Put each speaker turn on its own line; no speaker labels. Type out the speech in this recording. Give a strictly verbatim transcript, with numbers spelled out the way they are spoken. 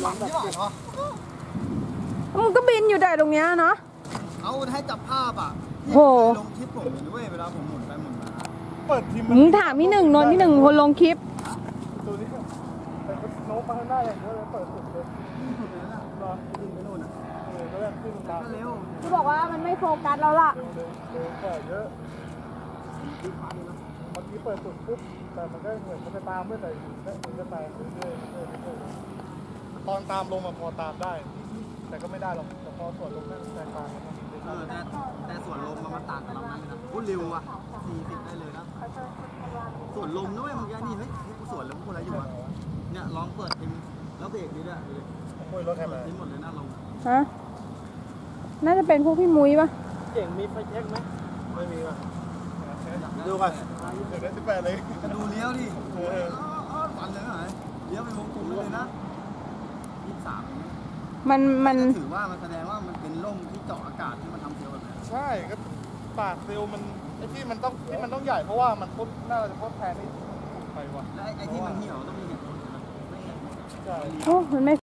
ฝังที่ไหนวะ
มันก็บินอยู่แต่ตรงเนี้ยเนาะ
เอาให้จับภาพอ่ะ
โห
ลงคลิปผมด้วยเวลาผมหมุนไปหมุนมา
เปิดทีม
มึงถามพี่หนึ่งนนพี่หนึ่งคนลงคลิป
ตัวนี้แต่ก็โน้มมาข้างหน้าอย่างเดียวเลยเปิดสุดเลย
สุดเลยนะรอขึ้นไปนู่นอ่ะ
เออก็เริ่มขึ้นตาม
เร็ว
ที่บอกว่ามันไม่โฟกัสแล้วล่ะ
เร็วเร็วเร็วกว่าเยอะเมื่อกี้เปิดสุดปุ๊บแต่มันก็เหมือนมันจะตามไม่แต่มันจะตามเรื่อยๆเรื่อยๆเรื่อยๆตอนตามลงมันพอตามได้แต่ก็ไม่ได้หรอกแต่พอส่วนลงนั่นแตกต่างกัน
เออแต่แต่ส่วนลมมันต่างกับเรานะพูดเร็วอ่ะสี่สิบได้เลยนะส่วนลมด้วยมันยังนี่เฮ้ยกูส่วนแล้วกูอะไรอยู่อ่ะเนี่ยลองเปิดทีแล้วเบรกนี่ด้วยเลย
คุยรถใครมา
ทิ้งหมดเลยนะลง
ฮะน่าจะเป็นพวกพี่มุ้ยปะ
เก่งมีไฟแช็กไหมไม่มีป่ะดูกันเดี๋ยวได้สิบแปดเลย
จะดูเลี้ยวดิเออฟันเลยไหมเลี้ยวไปวงกลมเลยนะยี่สิบสาม
มันมัน
ถือว่ามันแสดงว่ามันเป็นร่มที่เจาะอากาศที่มันทำเซลล์แบบนี้
ใช่ก็ปากเซลล์มันไอ้ที่มันต้องที่มันต้องใหญ่เพราะว่ามันทดน่าจะทดแทนนี่ไปวะ
และไอ้ที่มันเหี่ยวต้องมีเหตุผลใช่ไหม
โอ้มันไม่